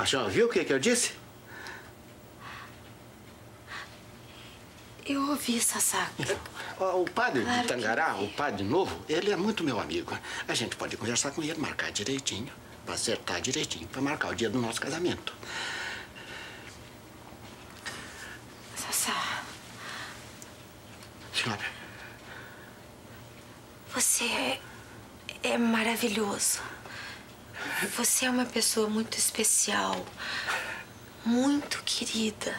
A senhora viu o que eu disse? Eu ouvi, Sassá. O padre de Tangará, o padre novo, ele é muito meu amigo. A gente pode conversar com ele, marcar direitinho, para acertar direitinho, para marcar o dia do nosso casamento. Sassá. Senhora. Você é maravilhoso. Você é uma pessoa muito especial, muito querida.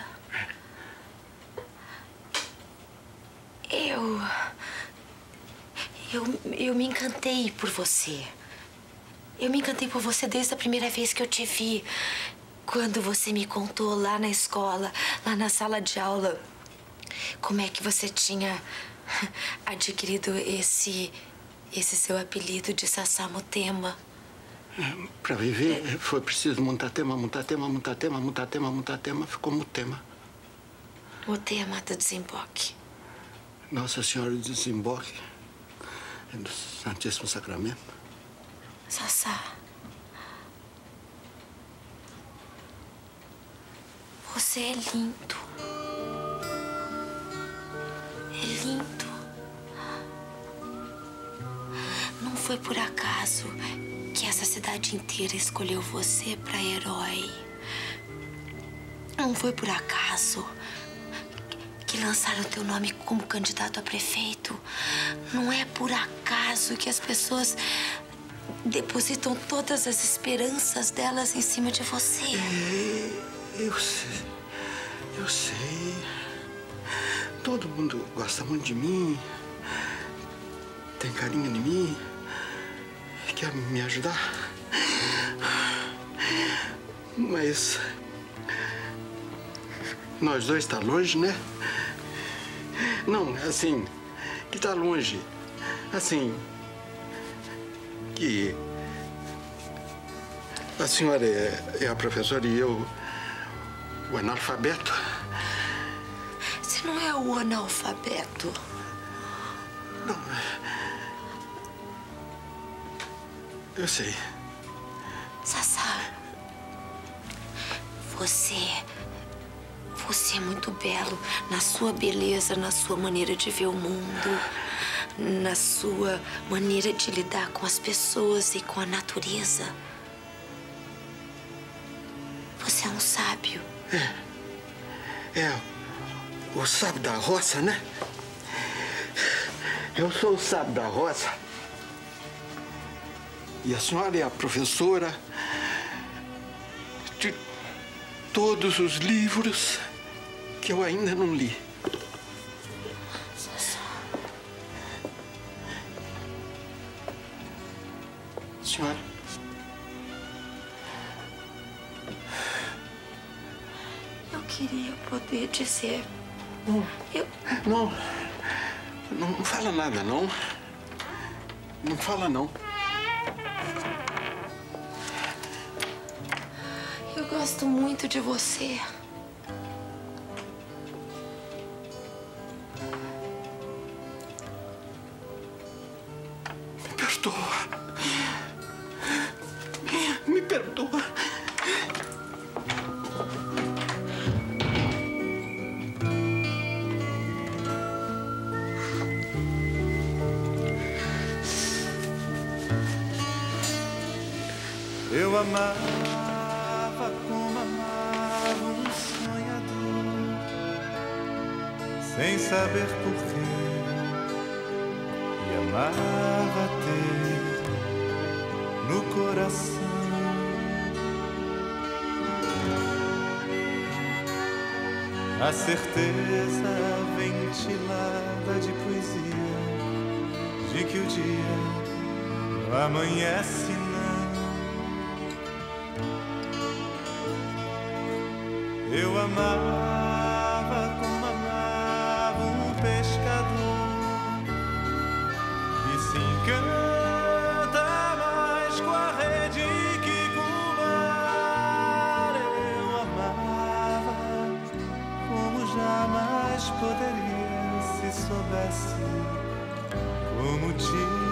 Eu me encantei por você. Eu me encantei por você desde a primeira vez que eu te vi. Quando você me contou lá na escola, lá na sala de aula, como é que você tinha adquirido esse seu apelido de Sassá Mutema. Para viver, foi preciso Muntatema, Muntatema, Muntatema, Muntatema, Muntatema, ficou Mutema. Mutema do Desemboque. Nossa Senhora do Desemboque do Santíssimo Sacramento. Sassá. Você é lindo. É lindo. Não foi por acaso que essa cidade inteira escolheu você para herói. Não foi por acaso que lançaram teu nome como candidato a prefeito. Não é por acaso que as pessoas depositam todas as esperanças delas em cima de você. Eu sei. Eu sei. Todo mundo gosta muito de mim. Tem carinho de mim. Quer me ajudar. Mas nós dois tá longe, né? Não, assim, que tá longe. Assim, que a senhora é a professora e eu o analfabeto. Você não é o analfabeto. Não. Eu sei. Sassá, você é muito belo na sua beleza, na sua maneira de ver o mundo, na sua maneira de lidar com as pessoas e com a natureza. Você é um sábio. É o sábio da roça, né? Eu sou o sábio da roça. E a senhora é a professora de todos os livros que eu ainda não li. Senhora. Eu queria poder dizer... Não fala nada, não. Não fala, não. Eu gosto muito de você. Me perdoa. Me perdoa. Eu amava como amava um sonhador, sem saber porquê, e amava ter no coração a certeza ventilada de poesia de que o dia não amanhece não. Eu amava como amava um pescador que se encanta mais com a rede que com o mar. Eu amava como jamais poderia se soubesse como te